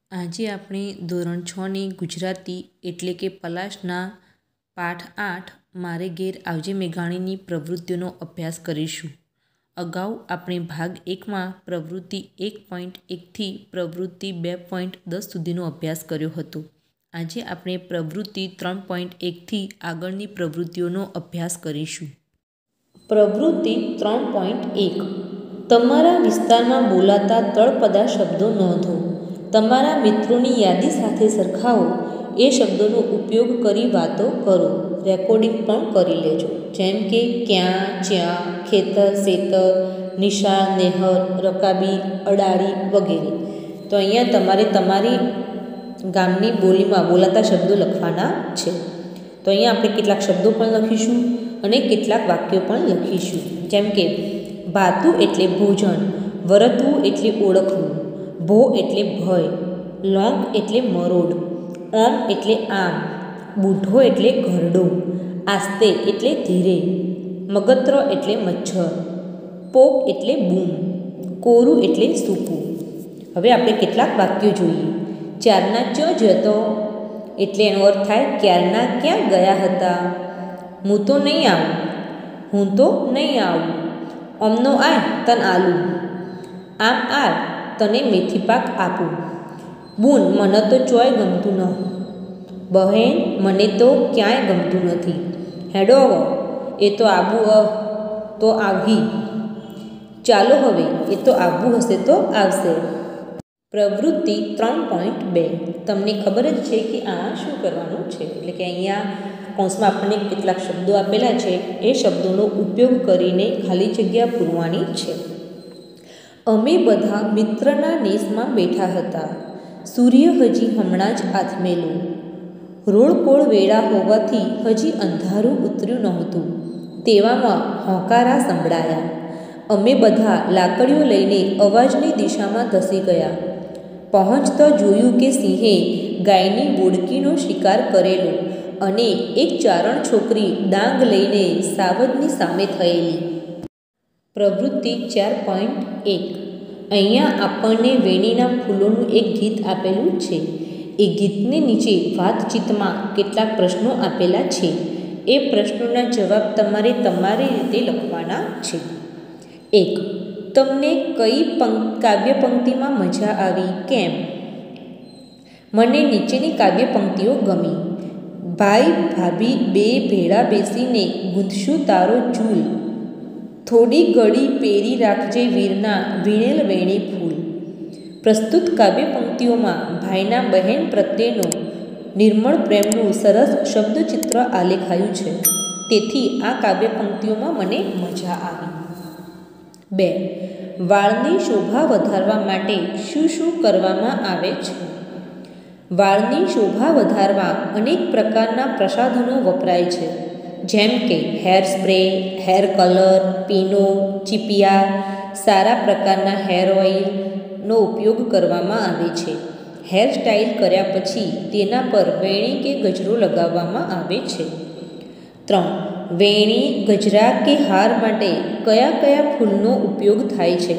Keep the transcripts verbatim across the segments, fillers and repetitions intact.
આજે આપણે ધોરણ છની ગુજરાતી એટલે કે પલાશના પાઠ આઠ મારે ઘેર આવજે મેઘાણીની પ્રવૃત્તિઓનો અભ્યાસ કરીશું. અગાઉ આપણે ભાગ એકમાં પ્રવૃત્તિ એક પોઈન્ટ એકથી પ્રવૃત્તિ બે પોઈન્ટ દસ સુધીનો અભ્યાસ કર્યો હતો. આજે આપણે પ્રવૃત્તિ ત્રણ પોઈન્ટ એકથી આગળની પ્રવૃત્તિઓનો અભ્યાસ કરીશું. પ્રવૃત્તિ ત્રણ પોઈન્ટ એક તમારા વિસ્તારમાં બોલાતા તળપદા શબ્દો નોંધો. તમારા મિત્રોની યાદી સાથે સરખાવો. એ શબ્દોનો ઉપયોગ કરી વાતો કરો. રેકોર્ડિંગ પણ કરી લેજો, જેમ કે ક્યાં, જ્યાં, ખેતર, સેતર, નિશાળ, નેહર, રકાબી, અડાળી વગેરે. તો અહીંયા તમારે તમારી ગામની બોલીમાં બોલાતા શબ્દો લખવાના છે. તો અહીંયા આપણે કેટલાક શબ્દો પણ લખીશું અને કેટલાક વાક્યો પણ લખીશું, જેમ કે ભાતું એટલે ભોજન, વરતવું એટલે ઓળખવું, ભો એટલે ભય, લોંગ એટલે મરોડ, ઓમ એટલે આમ, બૂઢો એટલે ઘરડો, આસ્તે એટલે ધીરે, મગત્રો એટલે મચ્છર, પોક એટલે બૂમ, કોરું એટલે સૂકું. હવે આપણે કેટલાક વાક્યો જોઈએ. ચારના ચ જતો એટલે એનો અર્થ થાય ક્યારના ક્યાં ગયા હતા. હું તો નહીં આવું, હું તો નહીં આવું. અમનો આય તન આલુ, આમ આ તને મેથી પાક આપું. બૂન મને તો ચોય ગમતું ન, બહેન મને તો ક્યાંય ગમતું નથી. હેડો હવે એ તો આબુ અ તો આવી, ચાલો હવે એ તો આવવું હશે તો આવશે. પ્રવૃત્તિ ત્રણ પોઈન્ટ બે તમને ખબર જ છે કે આ શું કરવાનું છે, એટલે કે અહીંયા કૌંસમાં આપણને કેટલાક શબ્દો આપેલા છે. એ શબ્દોનો ઉપયોગ કરીને ખાલી જગ્યા પૂરવાની છે. અમે બધા મિત્રના નેસમાં બેઠા હતા. સૂર્ય હજી હમણાં જ આથમેલો. રોળકોળ વેળા હોવાથી હજી અંધારું ઉતર્યું નહોતું. તેવામાં હોંકારા સંભળાયા. અમે બધા લાકડીઓ લઈને અવાજની દિશામાં ધસી ગયા. પહોંચતા જોયું કે સિંહે ગાયની બોડકીનો શિકાર કરેલો અને એક ચારણ છોકરી ડાંગ લઈને સાવજની સામે થયેલી. પ્રવૃત્તિ ચાર પોઈન્ટ એક અહીંયા આપણને વેણીના ફૂલોનું એક ગીત આપેલું છે. એ ગીતની નીચે વાતચીતમાં કેટલાક પ્રશ્નો આપેલા છે. એ પ્રશ્નોના જવાબ તમારે તમારી રીતે લખવાના છે. એક, તમને કઈ પંક કાવ્ય પંક્તિમાં મજા આવી, કેમ? મને નીચેની કાવ્ય પંક્તિઓ ગમી. ભાઈ ભાભી બે ભેળા બેસીને ગૂંથશું તારો ચૂલ, થોડી ઘડી પેરી રાખજે વીરના વીણેલ વેણી ફૂલ. પ્રસ્તુત કાવ્ય પંક્તિઓમાં ભાઈના બહેન પ્રત્યેનો નિર્મળ પ્રેમનું સરસ શબ્દચિત્ર આલેખાયું છે. તેથી આ કાવ્ય પંક્તિઓમાં મને મજા આવી. બે, વાળની શોભા વધારવા માટે શું શું કરવામાં આવે છે? વાળની શોભા વધારવા અનેક પ્રકારના પ્રસાધનો વપરાય છે, જેમ કે હેર સ્પ્રે, હેર કલર, પીનો, ચીપિયા, સારા પ્રકારના હેર ઓઇલનો ઉપયોગ કરવામાં આવે છે. હેર સ્ટાઇલ કર્યા પછી તેના પર વેણી કે ગજરો લગાવવામાં આવે છે. ત્રણ, વેણી, ગજરા કે હાર માટે કયા કયા ફૂલનો ઉપયોગ થાય છે?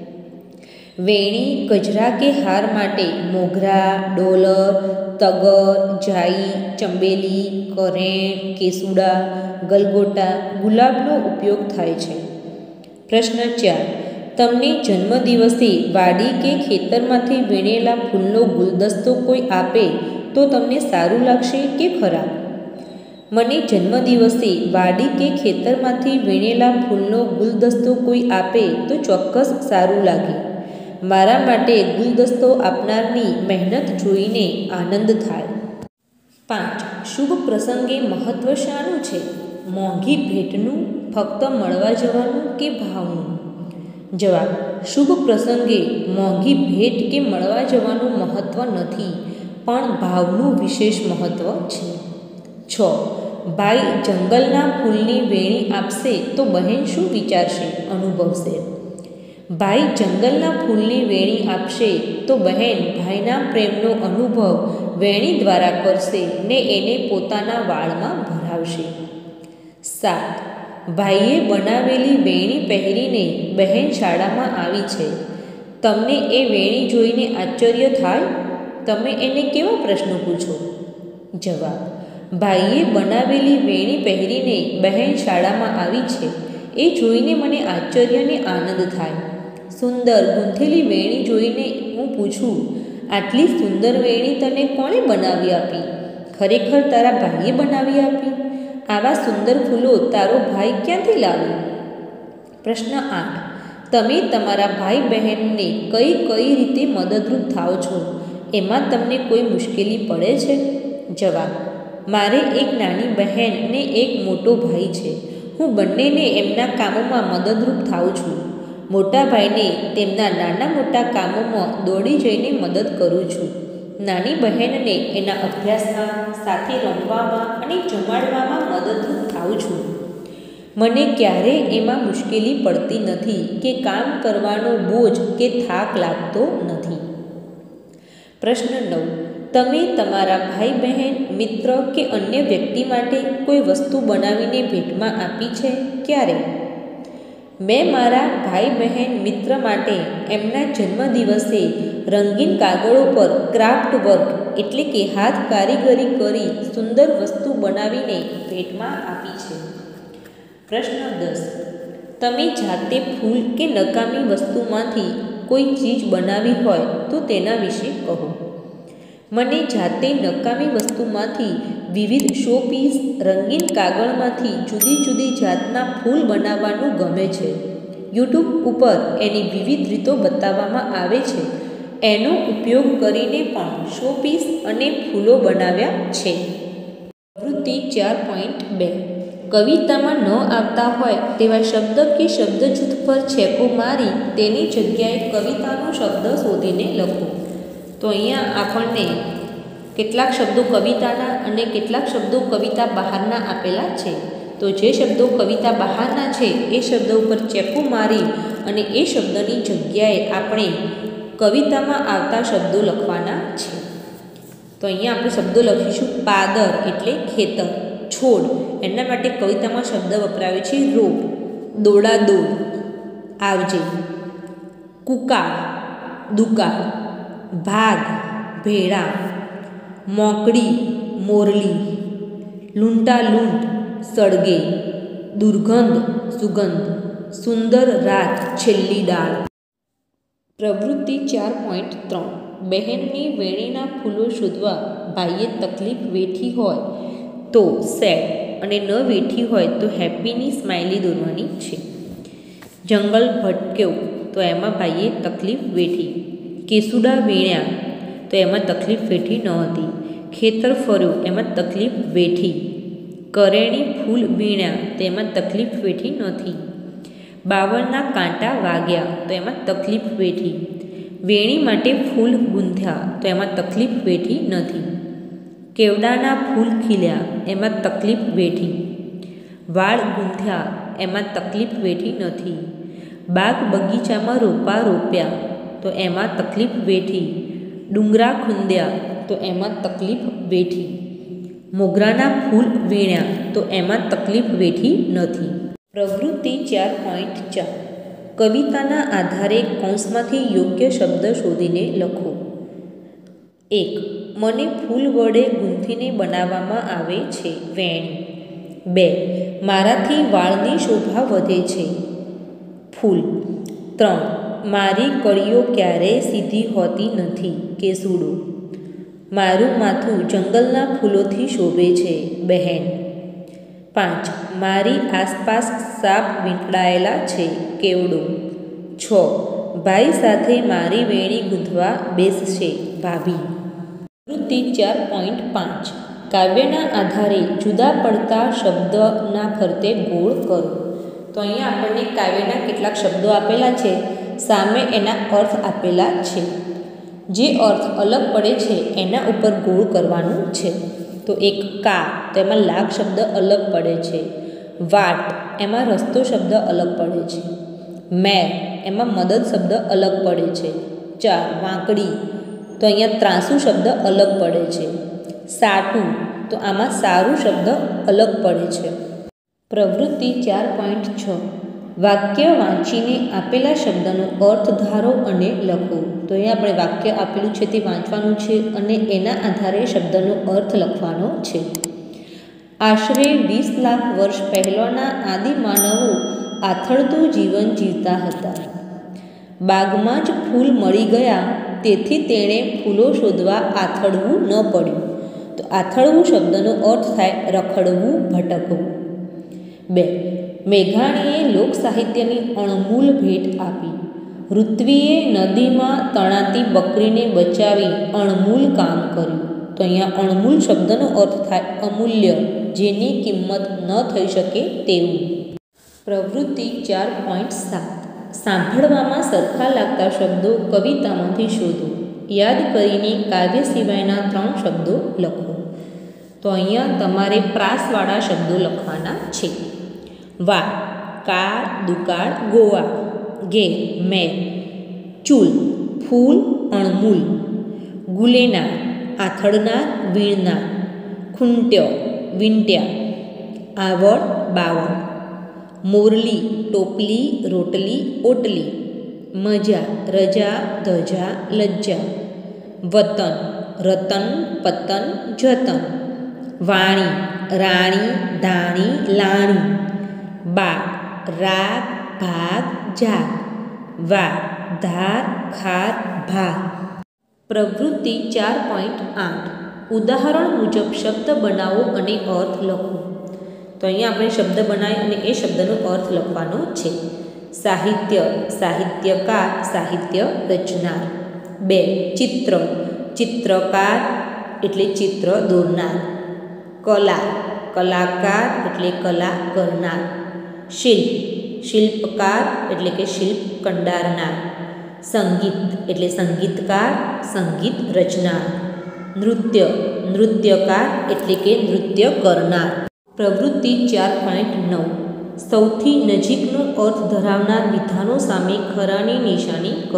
વેણી, ગજરા કે હાર માટે મોગરા, ડોલર, તગર, જાઈ, ચંબેલી, કરેણ, કેસુડા, ગલગોટા, ગુલાબનો ઉપયોગ થાય છે. પ્રશ્ન ચાર, તમને જન્મદિવસે વાડી કે ખેતરમાંથી વીણેલા ફૂલનો ગુલદસ્તો કોઈ આપે તો તમને સારું લાગશે કે ખરાબ? મને જન્મદિવસે વાડી કે ખેતરમાંથી વીણેલા ફૂલનો ગુલદસ્તો કોઈ આપે તો ચોક્કસ સારું લાગે. મારા માટે ગુલદસ્તો આપનારની મહેનત જોઈને આનંદ થાય. પાંચ, શુભ પ્રસંગે મહત્ત્વ શાનું છે? મોંઘી ભેટનું, ફક્ત મળવા જવાનું કે ભાવનું? જવાબ, શુભ પ્રસંગે મોંઘી ભેટ કે મળવા જવાનું મહત્ત્વ નથી, પણ ભાવનું વિશેષ મહત્ત્વ છે. છ, ભાઈ જંગલના ફૂલની વેણી આપશે તો બહેન શું વિચારશે, અનુભવશે? ભાઈ જંગલના ફૂલની વેણી આપશે તો બહેન ભાઈના પ્રેમનો અનુભવ વેણી દ્વારા કરશે ને એને પોતાના વાળમાં ભરાવશે. સાત, ભાઈએ બનાવેલી વેણી પહેરીને બહેન શાળામાં આવી છે. તમને એ વેણી જોઈને આશ્ચર્ય થાય? તમે એને કેવા પ્રશ્નો પૂછો? જવાબ: ભાઈએ બનાવેલી વેણી પહેરીને બહેન શાળામાં આવી છે એ જોઈને મને આશ્ચર્ય અને આનંદ થાય. સુંદર ગૂંથેલી વેણી જોઈને હું પૂછું, આટલી સુંદર વેણી તને કોણે બનાવી આપી? ખરેખર તારા ભાઈએ બનાવી આપી? આવા સુંદર ફૂલો તારો ભાઈ ક્યાંથી લાવ્યો? પ્રશ્ન આઠ. તમે તમારા ભાઈ બહેનને કઈ કઈ રીતે મદદરૂપ થાઓ છો? એમાં તમને કોઈ મુશ્કેલી પડે છે? જવાબ: મારે એક નાની બહેન ને એક મોટો ભાઈ છે. હું બંનેને એમના કામોમાં મદદરૂપ થાઉં છું. મોટા ભાઈને તેમના નાના મોટા કામોમાં દોડી જઈને મદદ કરું છું. નાની બહેનને એના અભ્યાસમાં, સાથે રમવામાં અને જમાડવામાં મદદરૂપ થાઉં છું. મને ક્યારેય એમાં મુશ્કેલી પડતી નથી કે કામ કરવાનો બોજ કે થાક લાગતો નથી. પ્રશ્ન નવ. તમે તમારા ભાઈ બહેન, મિત્ર કે અન્ય વ્યક્તિ માટે કોઈ વસ્તુ બનાવીને ભેટમાં આપી છે? ક્યારે? મેં મારા ભાઈ બહેન, મિત્ર માટે એમના જન્મદિવસે રંગીન કાગળો પર ક્રાફ્ટ વર્ક એટલે કે હાથ કારીગરી કરી સુંદર વસ્તુ બનાવીને ભેટમાં આપી છે. પ્રશ્ન દસ. તમે જાતે ફૂલ કે નકામી વસ્તુમાંથી કોઈ ચીજ બનાવી હોય તો તેના વિશે કહો. મને જાતે નકામી વસ્તુમાંથી વિવિધ શોપીસ, રંગીન કાગળમાંથી જુદી જુદી જાતના ફૂલ બનાવવાનું ગમે છે. યુટ્યુબ ઉપર એની વિવિધ રીતો બતાવવામાં આવે છે. એનો ઉપયોગ કરીને પણ શોપીસ અને ફૂલો બનાવ્યા છે. પ્રવૃત્તિ ચાર પોઈન્ટ બે. કવિતામાં ન આવતા હોય તેવા શબ્દ કે શબ્દજૂથ પર છેપો મારી તેની જગ્યાએ કવિતાનો શબ્દ શોધીને લખો. તો અહીંયા આપણને કેટલાક શબ્દો કવિતાના અને કેટલાક શબ્દો કવિતા બહારના આપેલા છે. તો જે શબ્દો કવિતા બહારના છે એ શબ્દો ઉપર ચેપો મારી અને એ શબ્દની જગ્યાએ આપણે કવિતામાં આવતા શબ્દો લખવાના છે. તો અહીંયા આપણે શબ્દો લખીશું. પાદર એટલે ખેતર, છોડ એના માટે કવિતામાં શબ્દ વપરાયો છે રોપ, દોડાદોડ આવજે, કુકાળ દુકાળ, ભાગ ભેળા, મોકળી મોરલી, લૂંટાલૂંટ સળગે, દુર્ગંધ સુગંધ, સુંદર રાત છેલ્લી ડાળ. પ્રવૃત્તિ ચાર પોઈન્ટ ત્રણ. બહેનની વેણીના ફૂલો શોધવા ભાઈએ તકલીફ વેઠી હોય તો સેડ અને ન વેઠી હોય તો હેપીની સ્માઇલી દોરવાની છે. જંગલ ભટક્યો તો એમાં ભાઈએ તકલીફ વેઠી. કેસુડા વીણ્યા તો એમાં તકલીફ વેઠી ન હતી. ખેતર ફર્યું એમાં તકલીફ વેઠી. કરેણી ફૂલ વીણ્યા તો એમાં તકલીફ વેઠી નથી. બાવળના કાંટા વાગ્યા તો એમાં તકલીફ વેઠી. વેણી માટે ફૂલ ગૂંથ્યા તો એમાં તકલીફ વેઠી નથી. કેવડાના ફૂલ ખીલ્યા એમાં તકલીફ વેઠી. વાળ ગૂંથ્યા એમાં તકલીફ વેઠી નથી. બાગ બગીચામાં રોપા રોપ્યા તો એમાં તકલીફ વેઠી. ડુંગરા ખૂંદ્યા તો એમાં તકલીફ વેઠી. મોગરાના ફૂલ વીણ્યા તો એમાં તકલીફ વેઠી નથી. પ્રવૃત્તિ ચાર પોઈન્ટ ચાર. કવિતાના આધારે કૌંસમાંથી યોગ્ય શબ્દ શોધીને લખો. એક. મને ફૂલ વડે ગૂંથીને બનાવવામાં આવે છે વેણી. બે. મારાથી વાળની શોભા વધે છે ફૂલ. ત્રણ. મારી કળીઓ ક્યારેય સીધી હોતી નથી કેસુડો. મારું માથું જંગલના ફૂલોથી શોભે છે બહેન. પાંચ. મારી આસપાસ સાપ વીંટળાયેલા છે કેવડો. છ. ભાઈ સાથે મારી વેણી ગૂંથવા બેસશે ભાભી. પ્રવૃત્તિ ચાર પોઈન્ટ પાંચ. કાવ્યના આધારે જુદા પડતા શબ્દના ફરતે ગોળ કરો. તો અહીંયા આપણને કાવ્યના કેટલાક શબ્દો આપેલા છે, સામે એના અર્થ આપેલા છે. જે અર્થ અલગ પડે છે એના ઉપર ગોળ કરવાનું છે. તો એક કા તો એમાં લાગ શબ્દ અલગ પડે છે. વાટ એમાં રસ્તો શબ્દ અલગ પડે છે. મેર એમાં મદદ શબ્દ અલગ પડે છે. ચાર. વાંકડી તો અહીંયા ત્રાસુ શબ્દ અલગ પડે છે. સાટું તો આમાં સારું શબ્દ અલગ પડે છે. પ્રવૃત્તિ ચાર પોઈન્ટ છ. વાક્ય વાંચીને આપેલા શબ્દનો અર્થ ધારો અને લખો. તો અહીંયા આપણે વાક્ય આપેલું છે તે વાંચવાનું છે અને એના આધારે શબ્દનો અર્થ લખવાનો છે. આશરે વીસ લાખ વર્ષ પહેલાંના આદિમાનવો આથડતું જીવન જીવતા હતા. બાગમાં જ ફૂલ મળી ગયા, તેથી તેણે ફૂલો શોધવા આથડવું ન પડ્યું. તો આથડવું શબ્દનો અર્થ થાય રખડવું, ભટકવું. બે, મેઘાણીએ લોક સાહિત્યની અણમૂલ ભેટ આપી. ઋત્વીએ નદીમાં તણાતી બકરીને બચાવી અણમૂલ કામ કર્યું. તો અહીંયા અણમૂલ શબ્દનો અર્થ થાય અમૂલ્ય, જેની કિંમત ન થઈ શકે તેવું. પ્રવૃત્તિ ચાર પોઈન્ટ સાત, સાંભળવામાં સરખા લાગતા શબ્દો કવિતામાંથી શોધો. યાદ કરીને કાવ્ય સિવાયના ત્રણ શબ્દો લખો. તો અહીંયા તમારે પ્રાસવાળા શબ્દો લખવાના છે. વા, કાળ, દુકાળ, ગોવા. ગે, મેર, ચૂલ, ફૂલ, અણમૂલ. ગુલેનાર, આથડનાર, વીણનાર. ખૂંટ્યો, વીંટ્યા. આવડ, બાવળ. મોરલી, ટોપલી, રોટલી, ઓટલી. મજા, રજા, ધજા, લજ્જા. વતન, રતન, પતન, જતન. વાણી, રાણી, ધાણી, લાણી. બા, રાગ, ભાગ, જાગ. વા, ધાર, ખાર, ભાગ. પ્રવૃત્તિ ચાર પોઈન્ટ આઠ, ઉદાહરણ મુજબ શબ્દ બનાવો અને અર્થ લખો. તો અહીંયા આપણે શબ્દ બનાવી અને એ શબ્દનો અર્થ લખવાનો છે. સાહિત્ય, સાહિત્યકાર, સાહિત્ય રચનાર. બે, ચિત્ર, ચિત્રકાર એટલે ચિત્ર દોરનાર. કલા, કલાકાર એટલે કલા કરનાર. શિલ્પ, શિલ્પકાર એટલે કે શિલ્પ કંડારનાર. સંગીત એટલે સંગીતકાર, સંગીત રચનાર. નૃત્ય, નૃત્યકાર એટલે કે નૃત્ય કરનાર. પ્રવૃત્તિ ચાર પોઈન્ટ નવ, સૌથી નજીકનો અર્થ ધરાવનાર વિધાનો સામે ખરાની નિશાની કરો.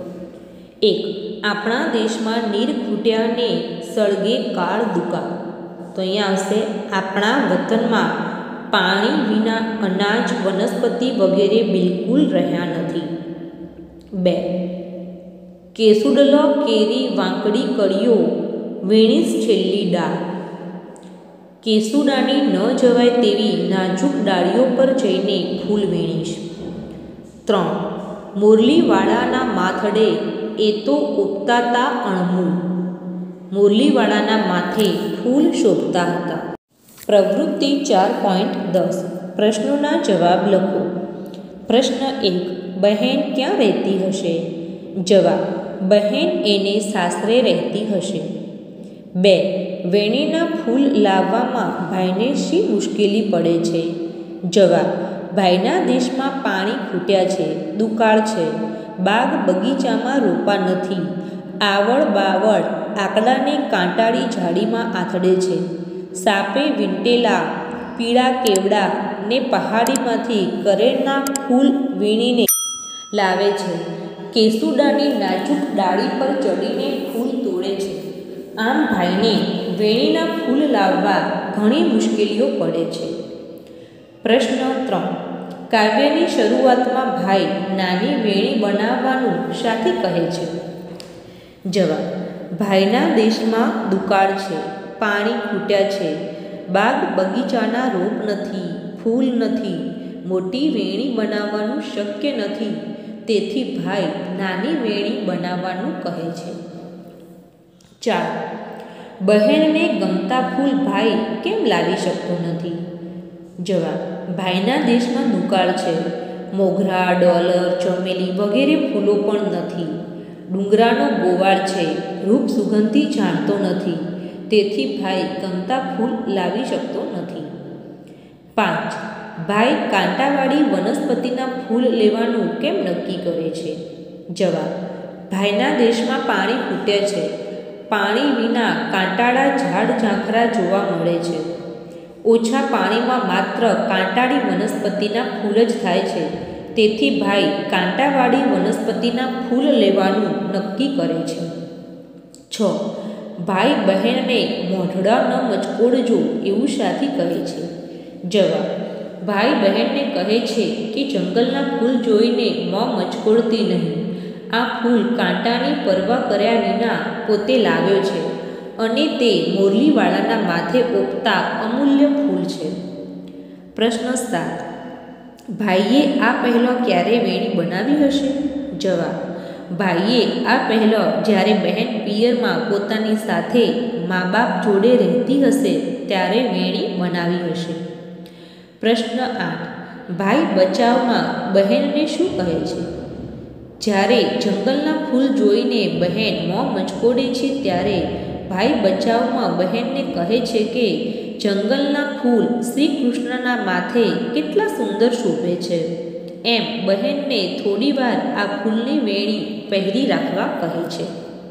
એક, આપણા દેશમાં નીર ખૂટ્યાને સળગે કાળ દુકાળ. તો અહીંયા આવશે આપણા વતનમાં પાણી વિના અનાજ, વનસ્પતિ વગેરે બિલકુલ રહ્યા નથી. બે, કેસુડલો કેરી વાંકડી કળીઓ, વીણીશ છેલ્લી ડાળ. કેસુડાની ન જવાય તેવી નાજુક ડાળીઓ પર જઈને ફૂલ વીણીશ. ત્રણ, મોરલીવાળાના માથડે એ તો ઉગતાતા અણમૂલ. મોરલીવાળાના માથે ફૂલ શોભતા હતા. પ્રવૃત્તિ ચાર પોઈન્ટ દસ, પ્રશ્નોના જવાબ લખો. પ્રશ્ન એક, બહેન ક્યાં રહેતી હશે? જવાબ, બહેન એને સાસરે રહેતી હશે. બે, વેણીના ફૂલ લાવવામાં ભાઈને શી મુશ્કેલી પડે છે? જવાબ, ભાઈના દેશમાં પાણી ખૂટ્યા છે, દુકાળ છે, બાગ બગીચામાં રોપા નથી, આવળ બાવળ આકડાને કાંટાળી ઝાડીમાં આથડે છે, સાપે વીંટેલા પીળા કેવડા ને પહાડીમાંથી કરેણના ફૂલ વીણીને લાવે છે, કેસુડાની નાજુક ડાળી પર ચડીને ફૂલ તોડે છે. આમ ભાઈને વેણીના ફૂલ લાવવા ઘણી મુશ્કેલીઓ પડે છે. પ્રશ્ન ત્રણ, કાવ્યની શરૂઆતમાં ભાઈ નાની વેણી બનાવવાનું શાથી કહે છે? જવાબ, ભાઈના દેશમાં દુકાળ છે, પાણી ખૂટ્યા છે, બાગ બગીચાના રોપ નથી, ફૂલ નથી, મોટી વેણી બનાવવાનું શક્ય નથી, તેથી ભાઈ નાની વેણી બનાવવાનું કહે છે. ચાર, બહેનને ગમતા ફૂલ ભાઈ કેમ લાવી શકતો નથી? જવાબ, ભાઈના દેશમાં દુકાળ છે, મોગરા, ડોલર, ચમેલી વગેરે ફૂલો પણ નથી, ડુંગરાનો ગોવાળ છે, રૂપ સુગંધી જાણતો નથી, તેથી ભાઈ ગમતા ફૂલ લાવી શકતો નથી. પાંચ, ભાઈ કાંટાવાળી વનસ્પતિના ફૂલ લેવાનું કેમ નક્કી કરે છે? જવાબ, ભાઈના દેશમાં પાણી ખૂટે છે, પાણી વિના કાંટાળા ઝાડ ઝાંખરા જોવા મળે છે, ઓછા પાણીમાં માત્ર કાંટાળી વનસ્પતિના ફૂલ જ થાય છે, તેથી ભાઈ કાંટાવાળી વનસ્પતિના ફૂલ લેવાનું નક્કી કરે છે. છ, ભાઈ બહેનને મોઢડા ન મચકોડજો એવું શાથી કહે છે? જવાબ, ભાઈ બહેનને કહે છે કે જંગલના ફૂલ જોઈને મોં મચકોડતી નહીં. આ ફૂલ કાંટાની પરવા કર્યા વિના પોતે લાવ્યો છે અને તે મોરલીવાળાના માથે ઓપતા અમૂલ્ય ફૂલ છે. પ્રશ્ન સાત. ભાઈએ આ પહેલો ક્યારે વેણી બનાવી હશે? જવાબ. ભાઈએ આ પહેલો જ્યારે બહેન પિયરમાં પોતાની સાથે મા બાપ જોડે રહેતી હશે ત્યારે વેણી બનાવી હશે. પ્રશ્ન આઠ. ભાઈ બચાવમાં બહેનને શું કહે છે? જ્યારે જંગલના ફૂલ જોઈને બહેન મોં મચકોડે છે ત્યારે ભાઈ બચાવમાં બહેનને કહે છે કે જંગલના ફૂલ શ્રી કૃષ્ણના માથે કેટલા સુંદર શોભે છે. એમ બહેનને થોડીવાર આ ફૂલની વેણી પહેરી રાખવા કહે છે.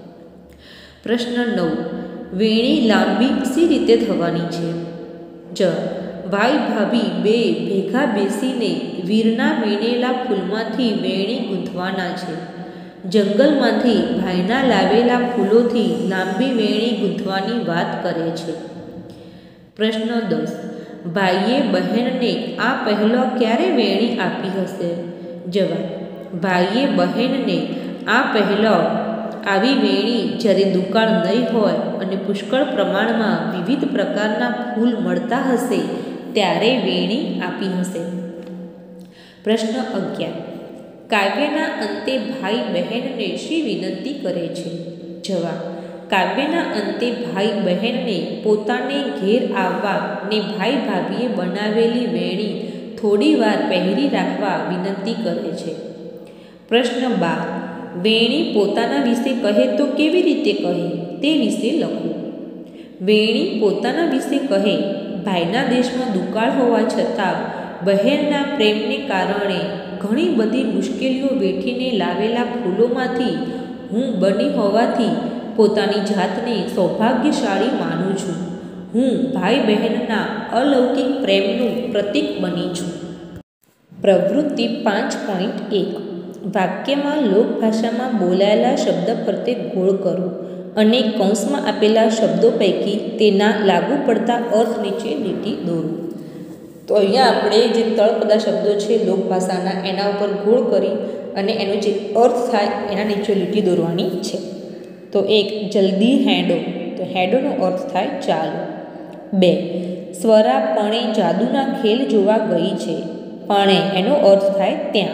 પ્રશ્ન નવ. વેણી લાંબી સી રીતે થવાની છે? જવાબ. ભાઈ ભાભી બે ભેગા બેસીને વીરના વીણેલા ફૂલમાંથી વેણી ગૂંથવાના છે. જંગલમાંથી ભાઈના લાવેલા ફૂલોથી લાંબી વેણી ગૂંથવાની વાત કરે છે. પ્રશ્ન દસ. ભાઈએ બહેનને આ પહેલો ક્યારે વેણી આપી હશે? જવાબ. ભાઈએ બહેનને આ પહેલો આવી વેણી જ્યારે દુકાળ નહીં હોય અને પુષ્કળ પ્રમાણમાં વિવિધ પ્રકારના ફૂલ મળતા હશે ત્યારે વેણી આપી હશે. પ્રશ્ન અગિયાર. કાવ્યના અંતે ભાઈ બહેનને શી વિનંતી કરે છે? જવાબ. કાવ્યના અંતે ભાઈ બહેનને પોતાને ઘેર આવવા ને ભાઈ ભાભીએ બનાવેલી વેણી થોડી વાર પહેરી રાખવા વિનંતી કરે છે. પ્રશ્ન બાર. વેણી પોતાના વિશે કહે તો કેવી રીતે કહે તે વિશે લખો. વેણી પોતાના વિશે કહે. ભાઈના દેશમાં દુકાળ હોવા છતાં બહેનના પ્રેમને કારણે ઘણી બધી મુશ્કેલીઓ વેઠીને લાવેલા ફૂલોમાંથી હું બની હોવાથી પોતાની જાતને સૌભાગ્યશાળી માનું છું. હું ભાઈ બહેનના અલૌકિક પ્રેમનું પ્રતીક બની છું. પ્રવૃત્તિ પાંચ પોઈન્ટ એક. વાક્યમાં લોકભાષામાં બોલાયેલા શબ્દ ફરતે ગોળ કરો અને કૌંસમાં આપેલા શબ્દો પૈકી તેના લાગુ પડતા અર્થ નીચે લીટી દોરો. તો અહીંયા આપણે જે તળપદા શબ્દો છે લોકભાષાના એના ઉપર ગોળ કરી અને એનો જે અર્થ થાય એના નીચે લીટી દોરવાની છે. તો એક, જલ્દી હેડો. તો હેડોનો અર્થ થાય ચાલો. બે, સ્વરા પણે જાદુના ખેલ જોવા ગઈ છે. પણે એનો અર્થ થાય ત્યાં.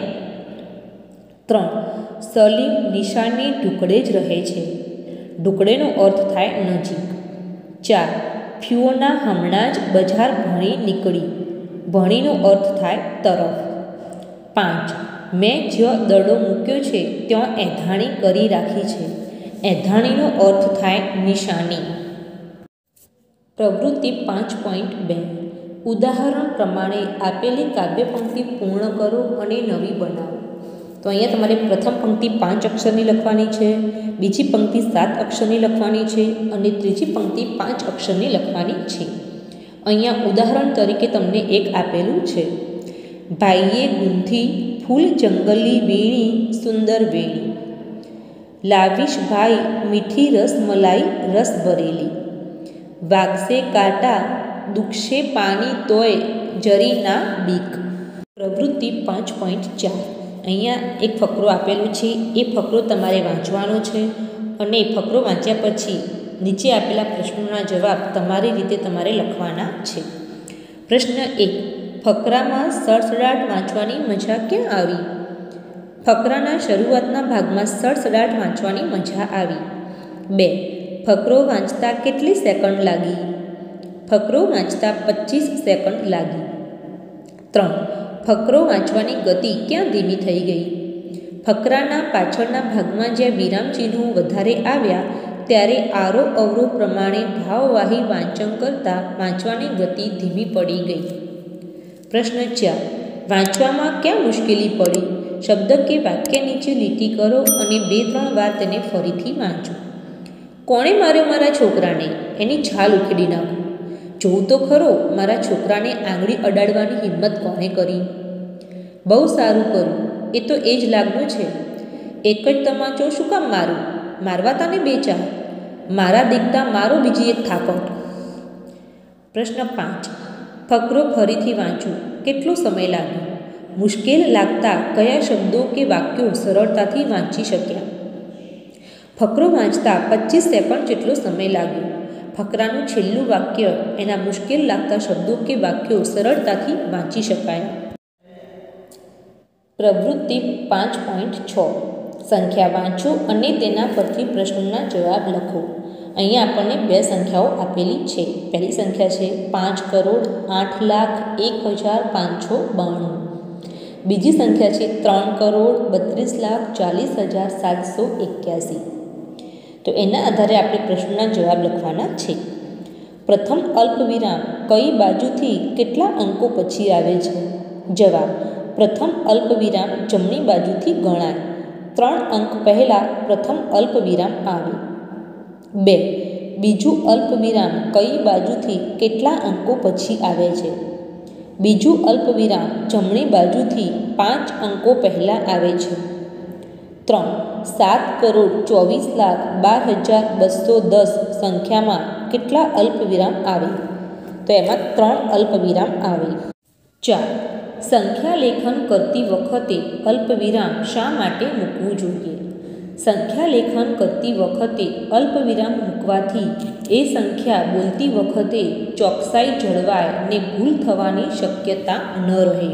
ત્રણ, સલીમ નિશાળની ઢુકડે જ રહે છે. ઢુકડેનો અર્થ થાય નજીક. ચાર, ફિયોના હમણાં જ બજાર ભણી નીકળી. ભણીનો અર્થ થાય તરફ. પાંચ, મેં જ્યાં દડો મૂક્યો છે ત્યાં એંધાણી કરી રાખી છે. એંધાણીનો અર્થ થાય નિશાની. પ્રવૃત્તિ પાંચ પોઈન્ટ બે. ઉદાહરણ પ્રમાણે આપેલી કાવ્ય પંક્તિ પૂર્ણ કરો અને નવી બનાવો. તો અહીંયા તમારે પ્રથમ પંક્તિ પાંચ અક્ષરની લખવાની છે, બીજી પંક્તિ સાત અક્ષરની લખવાની છે અને ત્રીજી પંક્તિ પાંચ અક્ષરની લખવાની છે. અહીંયા ઉદાહરણ તરીકે તમને એક આપેલું છે. ભાઈએ ગૂંથી ફૂલ જંગલી વેણી સુંદર વેણી. લાવીશ ભાઈ મીઠી રસ મલાઈ રસ ભરેલી. વાગશે કાંટા દુખશે પાણી તોય જરી ના બીક. પ્રવૃત્તિ પાંચ પોઈન્ટ ચાર. અહીંયા એક ફકરો આપેલો છે. એ ફકરો તમારે વાંચવાનો છે અને ફકરો વાંચ્યા પછી નીચે આપેલા પ્રશ્નોના જવાબ તમારી રીતે તમારે લખવાના છે. પ્રશ્ન એક, ફકરામાં સડસડાટ વાંચવાની મજા ક્યાં આવી? ફકરાના શરૂઆતના ભાગમાં સડસડાટ વાંચવાની મજા આવી. બે, ફકરો વાંચતા કેટલી સેકન્ડ લાગી? ફકરો વાંચતા પચીસ સેકન્ડ લાગી. ત્રણ, ફકરો વાંચવાની ગતિ ક્યાં ધીમી થઈ ગઈ? ફકરાના પાછળના ભાગમાં જ્યાં વિરામ ચિહ્નો વધારે આવ્યા ત્યારે આરો અવરો પ્રમાણે ભાવવાહી વાંચન કરતાં વાંચવાની ગતિ ધીમી પડી ગઈ. પ્રશ્ન ચાર, વાંચવામાં ક્યાં મુશ્કેલી પડી? શબ્દ કે વાક્ય નીચે લીટી કરો અને બે ત્રણ વાર તેને ફરીથી વાંચો. કોણે માર્યો મારા છોકરાને? એની છાલ ઉખેડી નાખો. જોઉં તો ખરો મારા છોકરાને આંગળી અડાડવાની હિંમત કોણે કરી? બહુ સારું કર્યું, એ તો એ જ લાગનું છે. એક જ તમાચો શું કામ મારું? મારવા તાને બે ચાર. મારા દીકતા મારો બીજી એક થાપટ. પ્રશ્ન પાંચ, ફકરો ફરીથી વાંચો. કેટલો સમય લાગ્યો? મુશ્કેલ લાગતા કયા શબ્દો કે વાક્યો સરળતાથી વાંચી શક્યા? ફકરો વાંચતા પચીસ સેકન્ડ જેટલો સમય લાગ્યો. ફકરાનું છેલ્લું વાક્ય એના મુશ્કેલ લાગતા શબ્દો કે વાક્યો સરળતાથી વાંચી શકાયા. પ્રવૃત્તિ પાંચ પોઈન્ટ છ. સંખ્યા વાંચો અને તેના પરથી પ્રશ્નોના જવાબ લખો. અહીંયા આપણને બે સંખ્યાઓ આપેલી છે. પહેલી સંખ્યા છે પાંચ કરોડ આઠ લાખ એક હજાર પાંચસો બાણું. બીજી સંખ્યા છે ત્રણ કરોડ બત્રીસ લાખ ચાલીસ હજાર સાતસો એક્યાસી. તો એના આધારે આપણે પ્રશ્નોના જવાબ લખવાના છે. પ્રથમ અલ્પવિરામ કઈ બાજુથી કેટલા અંકો પછી આવે છે? જવાબ: પ્રથમ અલ્પવિરામ જમણી બાજુથી ગણાય. ત્રણ અંક પહેલાં પ્રથમ અલ્પવિરામ આવે. બે. બીજું અલ્પવિરામ કઈ બાજુથી કેટલા અંકો પછી આવે છે? બીજું અલ્પવિરામ જમણી બાજુથી પાંચ અંકો પહેલાં આવે છે. ત્રણ. સાત કરોડ ચોવીસ લાખ બાર હજાર બસો દસ સંખ્યામાં કેટલા અલ્પવિરામ આવે? તો એમાં ત્રણ અલ્પવિરામ આવે. ચાર. સંખ્યા લેખન કરતી વખતે અલ્પવિરામ શા માટે મૂકવું જોઈએ? સંખ્યા લેખન કરતી વખતે અલ્પવિરામ મૂકવાથી એ સંખ્યા બોલતી વખતે ચોકસાઈ જળવાય ને ભૂલ થવાની શક્યતા ન રહે.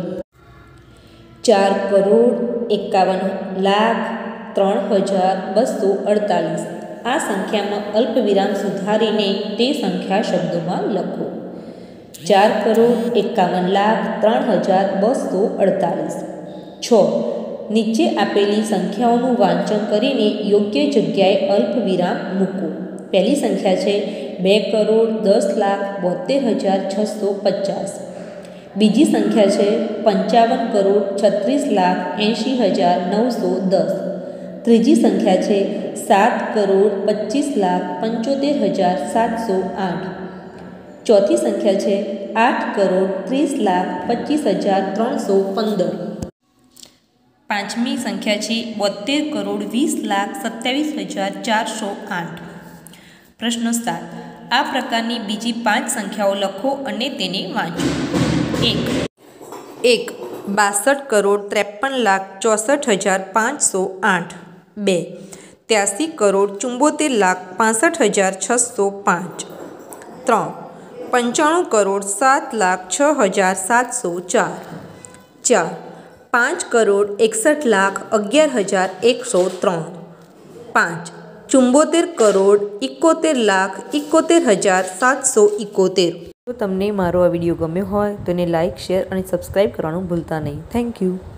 ચાર કરોડ એકાવન લાખ ત્રણ હજાર બસો અડતાલીસ આ સંખ્યામાં અલ્પવિરામ સુધારીને તે સંખ્યા શબ્દોમાં લખો. ચાર કરોડ એકાવન લાખ ત્રણ હજાર બસો અડતાલીસ. છ. નીચે આપેલી સંખ્યાઓનું વાંચન કરીને યોગ્ય જગ્યાએ અલ્પવિરામ મૂકો. પહેલી સંખ્યા છે બે કરોડ દસ લાખ બોતેર હજાર છસો પચાસ. બીજી સંખ્યા છે પંચાવન કરોડ છત્રીસ લાખ એંશી હજાર નવસો દસ. ત્રીજી સંખ્યા છે સાત કરોડ પચીસ લાખ પંચોતેર હજાર સાતસો આઠ. ચોથી સંખ્યા છે આઠ કરોડ ત્રીસ લાખ પચીસ હજાર ત્રણસો પંદર. પાંચમી સંખ્યા છે બોતેર કરોડ વીસ લાખ સત્યાવીસ હજાર ચારસો આઠ. પ્રશ્ન સાત. આ પ્રકારની બીજી પાંચ સંખ્યાઓ લખો અને તેને વાંચો. એક. એક. બાસઠ કરોડ ત્રેપન લાખ ચોસઠ હજાર પાંચસો આઠ. બે. ત્યાસી કરોડ ચુંબોતેર લાખ પાસઠ હજાર છસો પાંચ. ત્રણ. પંચાણું કરોડ સાત લાખ છ હજાર સાતસો ચાર. ચાર. પાંચ કરોડ એકસઠ લાખ અગિયાર હજાર એકસો ત્રણ. પાંચ. ચુંબોતેર કરોડ એકોતેર લાખ એકોતેર હજાર સાતસો એકોતેર. જો તમને મારો આ વિડીયો ગમ્યો હોય તો એને લાઇક શેર અને સબસ્ક્રાઈબ કરવાનું ભૂલતા નહીં. Thank you.